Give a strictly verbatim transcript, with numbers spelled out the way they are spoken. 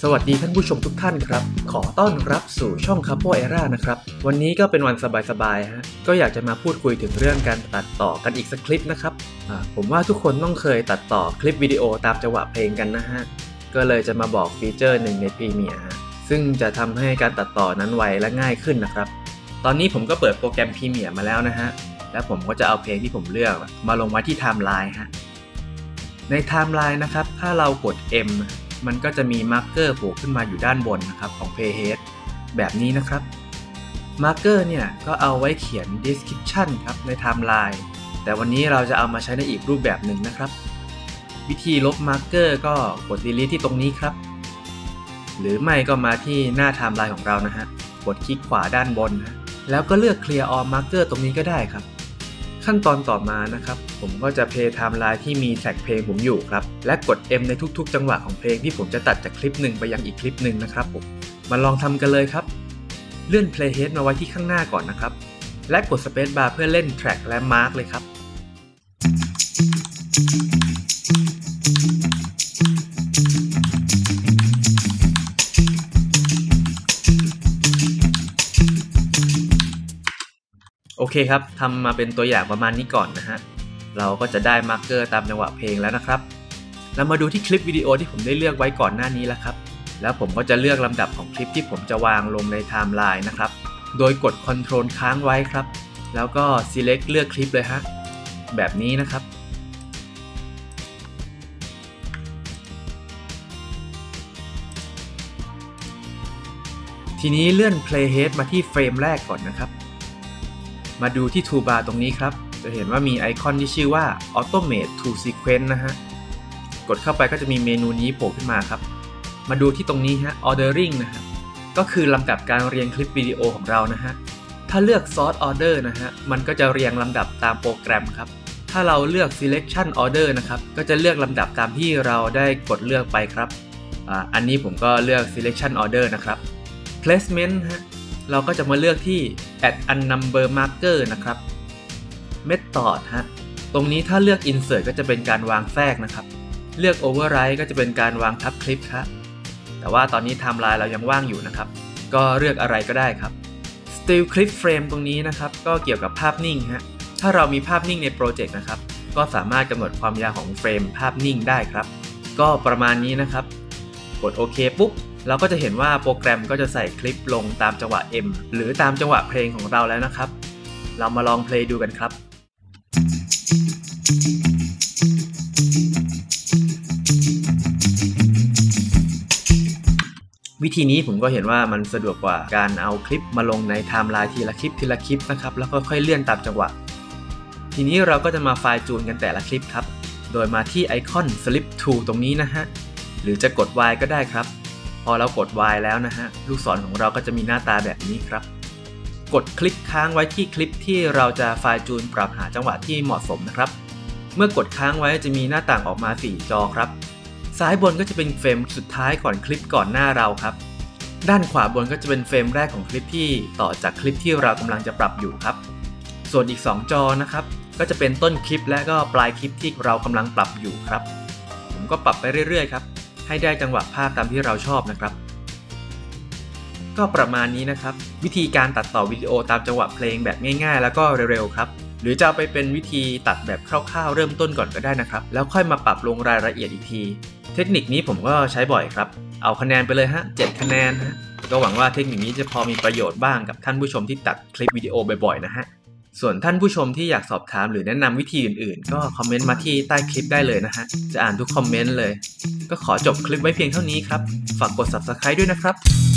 สวัสดีท่านผู้ชมทุกท่านครับขอต้อนรับสู่ช่อง Capoeira นะครับวันนี้ก็เป็นวันสบายๆฮะก็อยากจะมาพูดคุยถึงเรื่องการตัดต่อกันอีกสักคลิปนะครับผมว่าทุกคนต้องเคยตัดต่อคลิปวิดีโอตามจังหวะเพลงกันนะฮะก็เลยจะมาบอกฟีเจอร์หนึ่งใน Premiere ซึ่งจะทำให้การตัดต่อนั้นไวและง่ายขึ้นนะครับตอนนี้ผมก็เปิดโปรแกรม Premiere มาแล้วนะฮะแล้วผมก็จะเอาเพลงที่ผมเลือกมาลงไว้ที่ไทม์ไลน์ฮะในไทม์ไลน์นะครับถ้าเรากด Mมันก็จะมีมาร์กเกอร์โผล่ขึ้นมาอยู่ด้านบนนะครับของ Playhead แบบนี้นะครับมาร์กเกอร์เนี่ยก็เอาไว้เขียน description ครับในไทม์ไลน์แต่วันนี้เราจะเอามาใช้ในอีกรูปแบบหนึ่งนะครับวิธีลบมาร์กเกอร์ก็กด delete ที่ตรงนี้ครับหรือไม่ก็มาที่หน้าไทม์ไลน์ของเรานะฮะกดคลิกขวาด้านบนนะแล้วก็เลือก clear all marker ตรงนี้ก็ได้ครับขั้นตอนต่อมานะครับผมก็จะเพลย์ไทม์ไลน์ที่มีแท็กเพลงผมอยู่ครับและกด M ในทุกๆจังหวะของเพลงที่ผมจะตัดจากคลิปหนึ่งไปยังอีกคลิปหนึ่งนะครับผมมาลองทำกันเลยครับเลื่อน Playhead มาไว้ที่ข้างหน้าก่อนนะครับและกด Space Bar เพื่อเล่น Track และ Mark เลยครับโอเคครับทำมาเป็นตัวอย่างประมาณนี้ก่อนนะฮะเราก็จะได้มาร์กเกอร์ตามจังหวะเพลงแล้วนะครับเรามาดูที่คลิปวิดีโอที่ผมได้เลือกไว้ก่อนหน้านี้แล้วครับแล้วผมก็จะเลือกลำดับของคลิปที่ผมจะวางลงในไทม์ไลน์นะครับโดยกด Ctrl ค้างไว้ครับแล้วก็ Select เลือกคลิปเลยฮะแบบนี้นะครับทีนี้เลื่อน Playhead มาที่เฟรมแรกก่อนนะครับมาดูที่ Toolbar ตรงนี้ครับจะเห็นว่ามีไอคอนที่ชื่อว่า Automate to Sequence นะฮะกดเข้าไปก็จะมีเมนูนี้โผล่ขึ้นมาครับมาดูที่ตรงนี้ฮะ Ordering นะฮะก็คือลำดับการเรียงคลิปวิดีโอของเรานะฮะถ้าเลือก Sort Order นะฮะมันก็จะเรียงลำดับตามโปรแกรมครับถ้าเราเลือก Selection Order นะครับก็จะเลือกลำดับตามที่เราได้กดเลือกไปครับอ่าอันนี้ผมก็เลือก Selection Order นะครับ Placement ฮะเราก็จะมาเลือกที่ add unnumber marker นะครับ method ฮะตรงนี้ถ้าเลือก insert ก็จะเป็นการวางแทรกนะครับเลือก override ก็จะเป็นการวางทับคลิปครับแต่ว่าตอนนี้ไทม์ไลน์เรายังว่างอยู่นะครับก็เลือกอะไรก็ได้ครับ still clip frame ตรงนี้นะครับก็เกี่ยวกับภาพนิ่งฮะถ้าเรามีภาพนิ่งในโปรเจกต์นะครับก็สามารถกำหนดความยาวของเฟรมภาพนิ่งได้ครับก็ประมาณนี้นะครับกดโอเคปุ๊บเราก็จะเห็นว่าโปรแกรมก็จะใส่คลิปลงตามจังหวะ M หรือตามจังหวะเพลงของเราแล้วนะครับเรามาลองเพลย์ดูกันครับวิธีนี้ผมก็เห็นว่ามันสะดวกกว่าการเอาคลิปมาลงในไทม์ไลน์ทีละคลิปทีละคลิปนะครับแล้วก็ค่อยเลื่อนตามจังหวะทีนี้เราก็จะมาไฟล์จูนกันแต่ละคลิปครับโดยมาที่ไอคอน Flip to ตรงนี้นะฮะหรือจะกด Y ก็ได้ครับพอเรากด Y แล้วนะฮะลูกศรของเราก็จะมีหน้าตาแบบนี้ครับกดคลิกค้างไว้ที่คลิปที่เราจะไฟล์จูนปรับหาจังหวะที่เหมาะสมนะครับเมื่อกดค้างไว้จะมีหน้าต่างออกมาสี่จอครับซ้ายบนก็จะเป็นเฟรมสุดท้ายก่อนคลิปก่อนหน้าเราครับด้านขวาบนก็จะเป็นเฟรมแรกของคลิปที่ต่อจากคลิปที่เรากำลังจะปรับอยู่ครับส่วนอีกสองจอนะครับก็จะเป็นต้นคลิปและก็ปลายคลิปที่เรากำลังปรับอยู่ครับผมก็ปรับไปเรื่อยๆครับให้ได้จังหวะภาพตามที่เราชอบนะครับก็ประมาณนี้นะครับวิธีการตัดต่อวิดีโอตามจังหวะเพลงแบบง่ายๆแล้วก็เร็วๆครับหรือจะเอาไปเป็นวิธีตัดแบบคร่าวๆเริ่มต้นก่อนก็ได้นะครับแล้วค่อยมาปรับลงรายละเอียดอีกทีเทคนิคนี้ผมก็ใช้บ่อยครับเอาคะแนนไปเลยฮะเจ็ดคะแนนฮะก็หวังว่าเทคนิคนี้จะพอมีประโยชน์บ้างกับท่านผู้ชมที่ตัดคลิปวิดีโอบ่อยๆนะฮะส่วนท่านผู้ชมที่อยากสอบถามหรือแนะนำวิธีอื่นๆก็คอมเมนต์มาที่ใต้คลิปได้เลยนะฮะจะอ่านทุกคอมเมนต์เลยก็ขอจบคลิปไว้เพียงเท่านี้ครับฝากกด ซับสไครบ์ ด้วยนะครับ